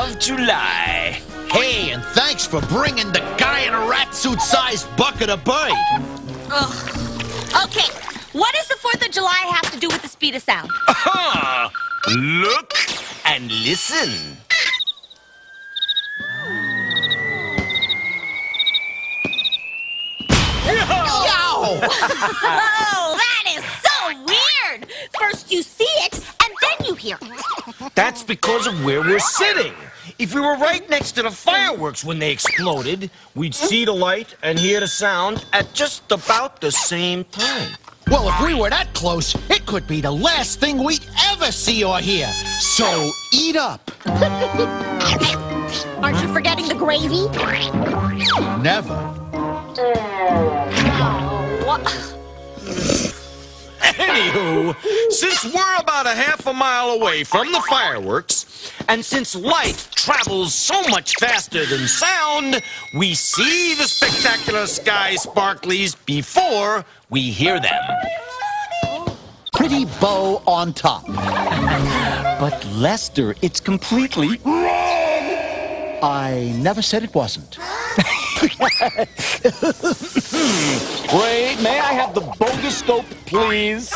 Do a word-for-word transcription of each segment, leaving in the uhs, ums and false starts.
of July. Hey, and thanks for bringing the guy in a rat suit-sized bucket of bite. Ugh. Okay, what does the fourth of July have to do with the speed of sound? Aha! Look and listen. Yow! Oh, that is so weird! First you see it, and then you hear it. That's because of where we're sitting. If we were right next to the fireworks when they exploded, we'd see the light and hear the sound at just about the same time. Well, if we were that close, it could be the last thing we'd ever see or hear. So, eat up. Aren't you forgetting the gravy? Never. What? Anywho, since we're about a half a mile away from the fireworks, and since light travels so much faster than sound, we see the spectacular sky sparklies before we hear them. Pretty bow on top. But Lester, it's completely wrong. I never said it wasn't. Wait, may I have the bogoscope, please?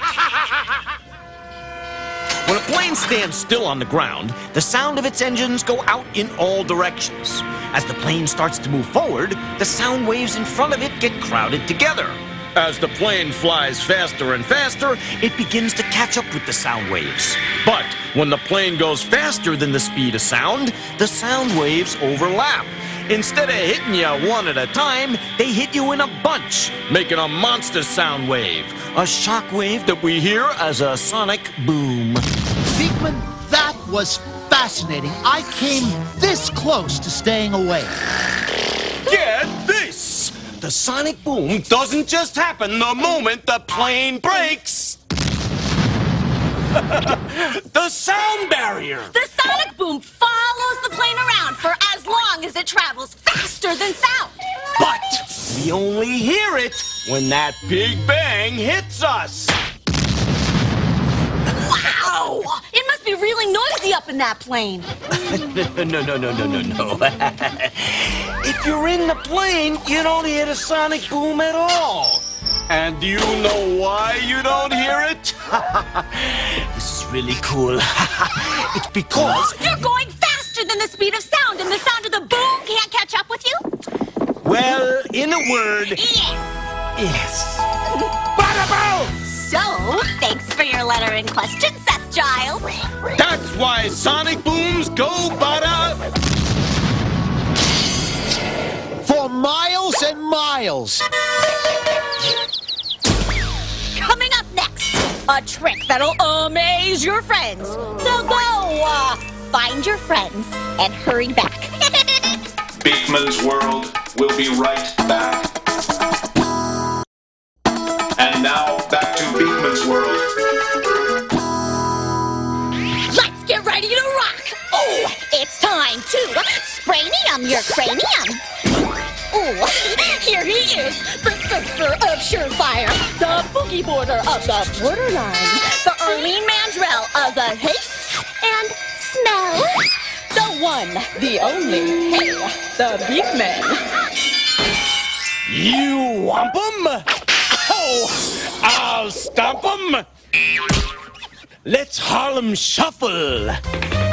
When a plane stands still on the ground, the sound of its engines go out in all directions. As the plane starts to move forward, the sound waves in front of it get crowded together. As the plane flies faster and faster, it begins to catch up with the sound waves. But when the plane goes faster than the speed of sound, the sound waves overlap. Instead of hitting you one at a time, they hit you in a bunch, making a monster sound wave. A shock wave that we hear as a sonic boom. Beekman, that was fascinating. I came this close to staying awake. Get this! The sonic boom doesn't just happen the moment the plane breaks. The sound barrier. The sonic boom follows the plane around for as long as it travels faster than sound. But we only hear it when that big bang hits us. Wow! It must be really noisy up in that plane. No, no, no, no, no, no. If you're in the plane, you don't hear the sonic boom at all. And do you know why you don't hear it? This is really cool. It's because... You're going faster than the speed of sound, and the sound of the boom can't catch up with you? Well, in a word... Yes. Yes. Bada boom! So, thanks for your letter in question, Seth Giles. That's why sonic booms go bada... For miles and miles. Coming up next, a trick that'll amaze your friends. So go, uh, find your friends and hurry back. Beekman's World will be right back. And now, back to Beekman's World. Let's get ready to rock. Oh, it's time to spranium your cranium. Oh, here he is, the surfer of surefire, the boogie boarder of the borderline, the Arlene Mandrell of the taste and smell, the one, the only, hey, the Beekman. You whomp 'em? Oh, I'll stomp 'em. Let's Harlem shuffle.